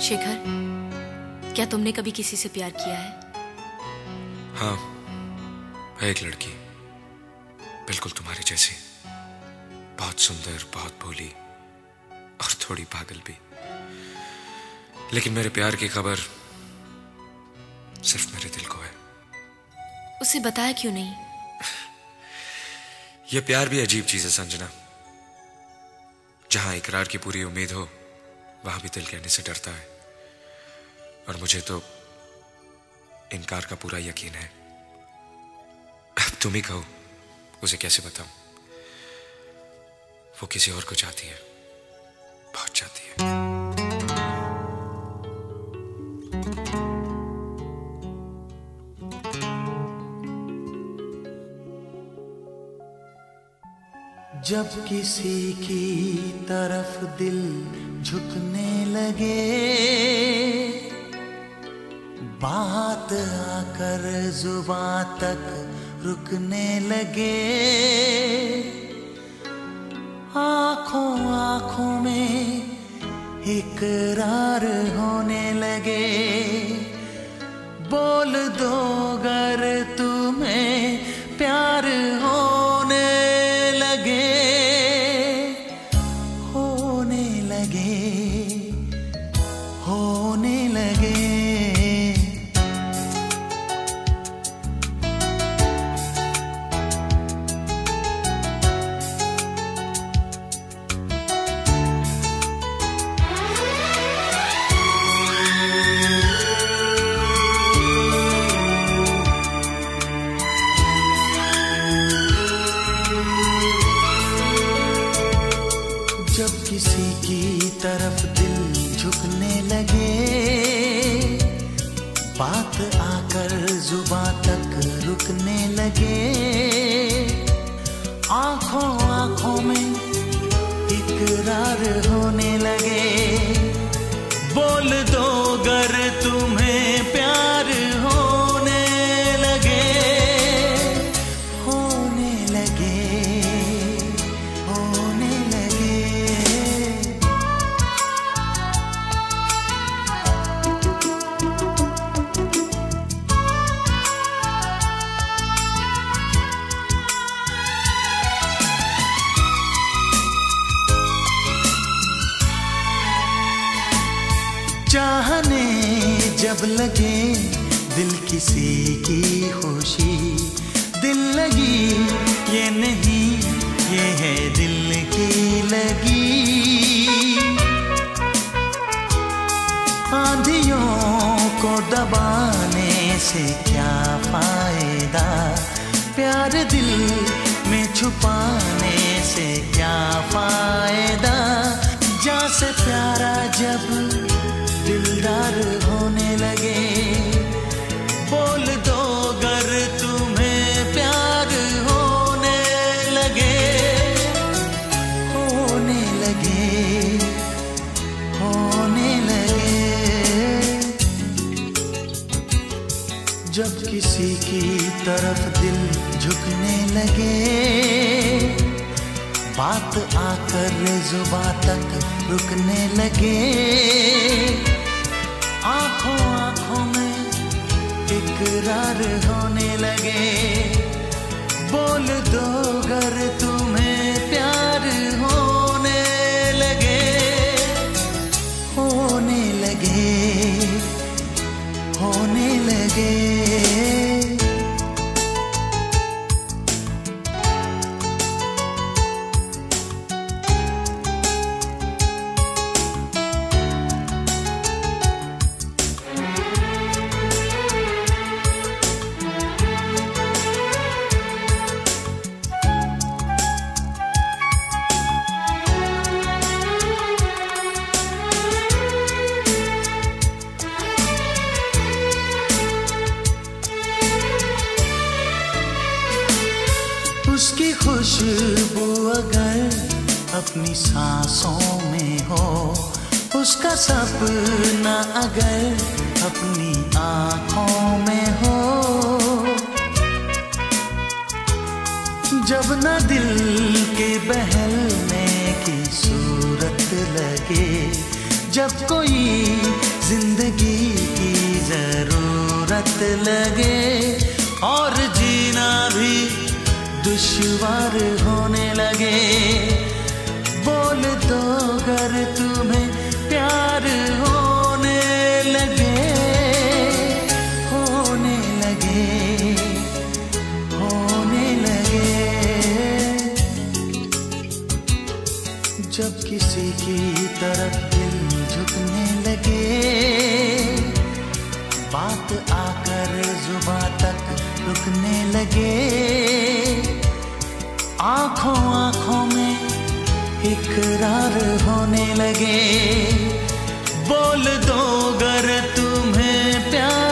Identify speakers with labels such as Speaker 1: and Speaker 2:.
Speaker 1: शेखर, क्या तुमने कभी किसी से प्यार किया है?
Speaker 2: हाँ, एक लड़की, बिल्कुल तुम्हारी जैसी, बहुत सुंदर, बहुत भोली और थोड़ी पागल भी। लेकिन मेरे प्यार की खबर सिर्फ मेरे दिल को है।
Speaker 1: उसे बताया क्यों नहीं?
Speaker 2: यह प्यार भी अजीब चीज है संजना। जहां इकरार की पूरी उम्मीद हो, वहां भी दिल कहने से डरता है। और मुझे तो इनकार का पूरा यकीन है। अब तुम ही कहो, उसे कैसे बताऊं? वो किसी और को चाहती है, बहुत चाहती है।
Speaker 3: जब किसी की तरफ दिल झुकने लगे, बात आकर जुबां तक रुकने लगे, आंखों आंखों में इकरार होने लगे, बोल दो अगर तुम्हें प्यार होने लगे, होने लगे, होने लगे। जब किसी की तरफ दिल झुकने लगे, बात आकर जुबां तक रुकने लगे, आंखों आंखों में इकरार होने लगे, बोल दो अगर तुम्हें प्यार होने लगे, होने लगे, होने लगे। चाहने जब लगे दिल किसी की खुशी, दिल लगी ये नहीं, ये है दिल की लगी। आंधियों को दबाने से क्या फायदा, प्यार दिल में छुपाने से क्या फायदा। जा से प्यारा जब दिलदार होने लगे, बोल दो अगर तुम्हें प्यार होने लगे, होने लगे, होने लगे। जब किसी की तरफ दिल झुकने लगे, बात आकर जुबां तक रुकने लगे, आंखों आंखों में इकरार होने लगे, बोल दो अगर तुम्हें प्यार होने लगे, होने लगे, होने लगे। उसकी खुशबू अगर अपनी सांसों में हो, उसका सपना अगर अपनी आँखों में हो, जब न दिल के बहलने की सूरत लगे, जब कोई जिंदगी की जरूरत लगे और जीना भी दुश्वार होने लगे। बोल दो अगर तुम्हें प्यार होने लगे, होने लगे, होने लगे। जब किसी की तरफ दिल झुकने लगे, बात आकर जुबां तक रुकने लगे, आंखों आंखों में इकरार होने लगे। बोल दो अगर तुम्हें प्यार